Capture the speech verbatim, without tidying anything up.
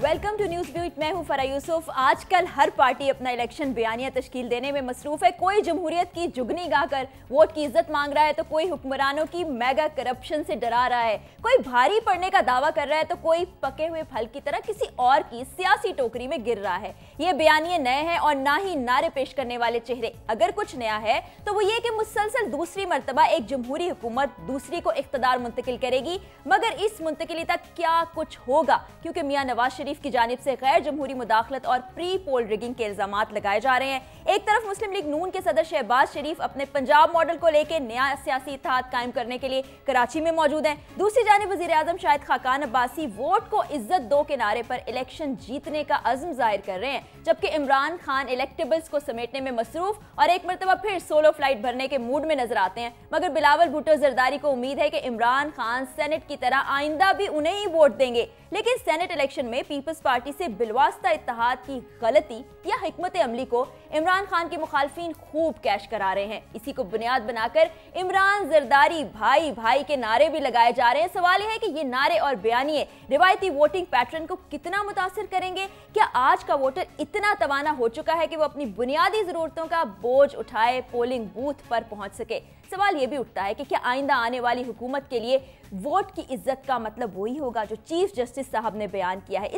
Welcome to news ब्यूट। मैं हूं फरा यूसुफ। आजकल हर पार्टी अपना इलेक्शन बयानिया तश्कील देने में मसरूफ है। कोई जमहूरियत की जुगनी गाकर वोट की इज्जत मांग रहा है तो कोई हुक्मरानों की मेगा करप्शन से डरा रहा है। कोई भारी पड़ने का दावा कर रहा है तो कोई पके हुए फल की तरह किसी और की सियासी टोकरी में गिर रहा है। ये बयानिए नए हैं और ना ही नारे पेश करने वाले चेहरे। अगर कुछ नया है तो वो ये कि मुसलसल दूसरी मरतबा एक जमहूरी हुकूमत दूसरी को इख्तदार मुंतकिल करेगी, मगर इस मुंतकिली तक क्या कुछ होगा, क्योंकि मियां नवाज शरीफ की जानिब से गैर जमहूरी मुदाखलत और प्री पोल रिगिंग के इल्जामात लगाए जा रहे हैं। एक तरफ मुस्लिम लीग नून के सदर शहबाज शरीफ अपने पंजाब मॉडल को लेकर नया सियासी इत्तेहाद कायम करने के लिए कराची में मौजूद हैं। दूसरी जानिब वजीर आजम शाहिद खाकान अब्बासी वोट को इज्जत दो के नारे पर इलेक्शन जीतने का अज़्म जाहिर कर रहे हैं, जबकि इमरान खान इलेक्टेबल्स को समेटने में मसरूफ और एक मरतबा फिर सोलो फ्लाइट भरने के मूड में नजर आते हैं। मगर बिलावल भुट्टो जरदारी को उम्मीद है कि इमरान खान सेनेट की तरह आइंदा भी उन्हें ही वोट देंगे। लेकिन सेनेट इलेक्शन में पीपल्स पार्टी से बिलवास्ता इत्तेहाद की गलती या हिकमत अमली को इमरान खान के मुखालफिन खूब कैश करा रहे हैं। इसी को बुनियाद बनाकर इमरान जरदारी भाई भाई के नारे भी लगाए जा रहे हैं। सवाल यह है कि ये नारे और बयानिए रिवायती वोटिंग पैटर्न को कितना मुतासिर करेंगे। क्या आज का वोटर इतना तवाना हो चुका है कि वो अपनी बुनियादी जरूरतों का बोझ उठाए पोलिंग बूथ पर पहुंच सके। सवाल यह भी उठता है कि क्या आइंदा आने वाली हुकूमत के लिए वोट की इज्जत का मतलब वही होगा जो चीफ जस्टिस साहब ने बयान किया है।